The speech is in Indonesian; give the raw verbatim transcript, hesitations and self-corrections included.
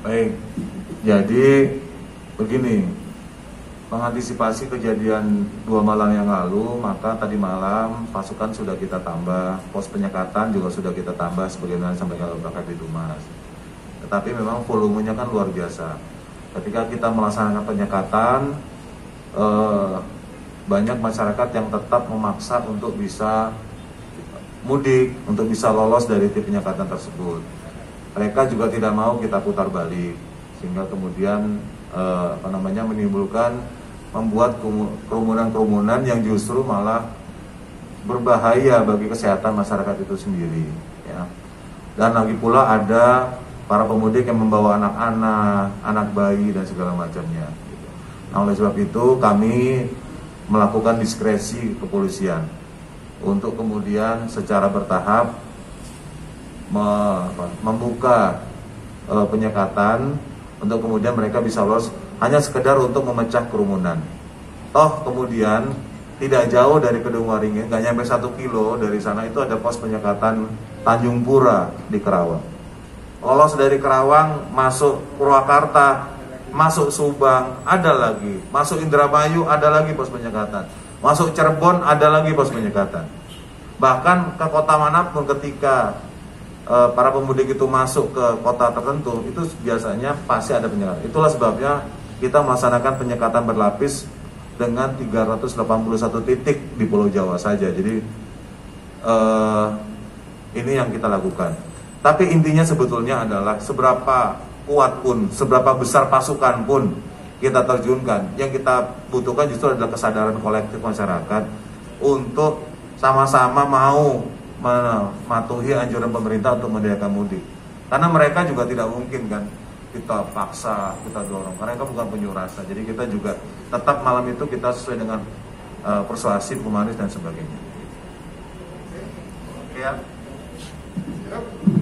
Baik, jadi begini, mengantisipasi kejadian dua malam yang lalu, maka tadi malam pasukan sudah kita tambah, pos penyekatan juga sudah kita tambah sebagaimana sampaikan Bapak di Dumas. Tetapi memang volumenya kan luar biasa. Ketika kita melaksanakan penyekatan, eh, banyak masyarakat yang tetap memaksa untuk bisa mudik, untuk bisa lolos dari titik penyekatan tersebut. Mereka juga tidak mau kita putar balik, sehingga kemudian eh, apa namanya menimbulkan membuat kerumunan-kerumunan yang justru malah berbahaya bagi kesehatan masyarakat itu sendiri, ya. Dan lagi pula ada para pemudik yang membawa anak-anak, anak bayi dan segala macamnya. Gitu. Nah, oleh sebab itu kami melakukan diskresi kepolisian untuk kemudian secara bertahap membuka e, penyekatan untuk kemudian mereka bisa lolos hanya sekedar untuk memecah kerumunan. Toh kemudian tidak jauh dari Kedung Waringin, nggak nyampe satu kilo dari sana itu ada pos penyekatan Tanjung Pura di Kerawang. Lolos dari Kerawang masuk Purwakarta, masuk Subang ada lagi, masuk Indramayu ada lagi pos penyekatan, masuk Cirebon ada lagi pos penyekatan. Bahkan ke kota manapun ketika para pemudik itu masuk ke kota tertentu, itu biasanya pasti ada penyekatan. Itulah sebabnya kita melaksanakan penyekatan berlapis dengan tiga ratus delapan puluh satu titik di Pulau Jawa saja. Jadi eh, ini yang kita lakukan. Tapi intinya sebetulnya adalah seberapa kuat pun, seberapa besar pasukan pun kita terjunkan, yang kita butuhkan justru adalah kesadaran kolektif masyarakat untuk sama-sama mau mematuhi anjuran pemerintah untuk mendiadakan mudik. Karena mereka juga tidak mungkin kan kita paksa, kita dorong. Mereka bukan pengunjuk rasa. Jadi kita juga tetap malam itu kita sesuai dengan uh, persuasif, humanis dan sebagainya. Oke ya.